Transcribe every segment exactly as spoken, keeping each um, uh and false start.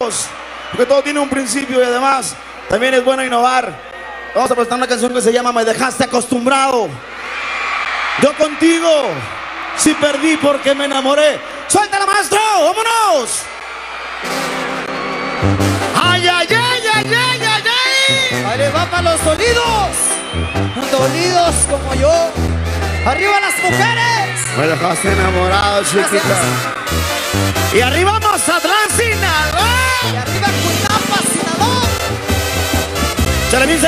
Porque todo tiene un principio y además también es bueno innovar. Vamos a presentar una canción que se llama Me dejaste acostumbrado. Yo contigo sí perdí porque me enamoré. ¡Suéltala, maestro! ¡Vámonos! ¡Ay, ay, ay, ay, ay, ay, ay! Ahí les va para los dolidos, dolidos como yo. ¡Arriba las mujeres! Me dejaste enamorado, chiquita. Gracias. Y arriba Mazatlán, Sinaloa. Y arriba Cuitampa, Sinaloa. ¡Chale, Vince!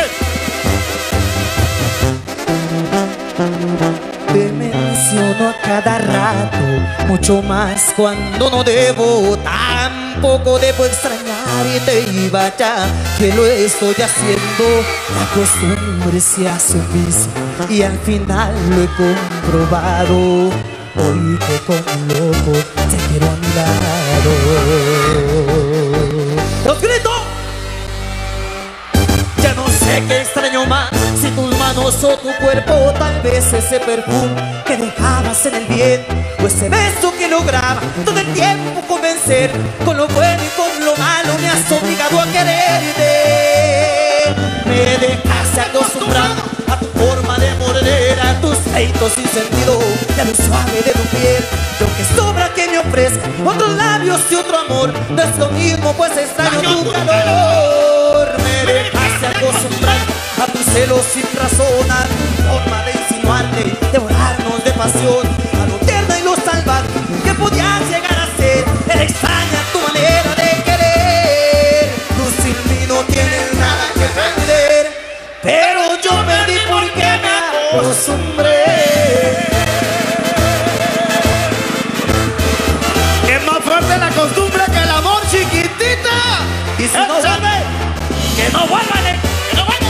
Te menciono a cada rato, mucho más cuando no debo. Tampoco debo extrañarte y vaya que lo estoy haciendo. La costumbre se hace un vicio y al final lo he comprobado. Hoy que como loco te quiero a mi lado. ¡Los grito! Ya no sé qué extraño más, si tus manos o tu cuerpo, tal vez ese perfume que dejabas en el viento, o ese beso que lograba todo el tiempo convencer. Con lo bueno y con lo malo me has obligado a quererte. Me dejaste acostumbrado a tu forma de morder, a tus peitos sin sentido y a lo suave de tu piel. Lo que sobra que me ofrezca otros labios y otro amor, no es lo mismo pues extraño tu calor. Me dejaste acostumbrado a tus celos sin razón, a tu forma de insinuarte, devorarnos de pasión, a lo tierno y lo salvaje que podías llegar a ser. Era extraña tu manera de querer, tú sin mí no tienes nada que perder, pero yo perdí porque me acostumbré. Es más fuerte la costumbre que el amor, chiquitita. Y si no vuelve, que no vuelvan, eh, que no vuelvan.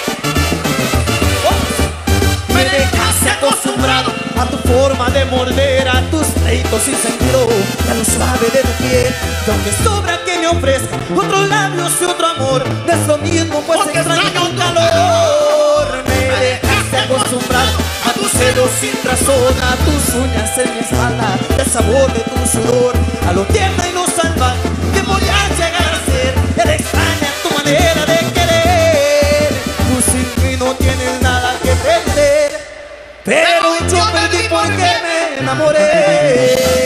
Oh. Me dejaste acostumbrado a tu forma de morder, a tus pleitos sin sentido y a lo suave de tu piel. Y aunque sobra que me ofrezca otros labios y otro amor, no es lo mismo pues extraño tu calor. Me dejaste acostumbrado a tus celos sin razón, a tus uñas en mi espalda, el sabor de tu sudor, a lo tierno y lo salvaje que podías llegar a ser. Era extraña tu manera de querer, tú sin mí no tienes nada que perder, pero yo perdí porque me enamoré.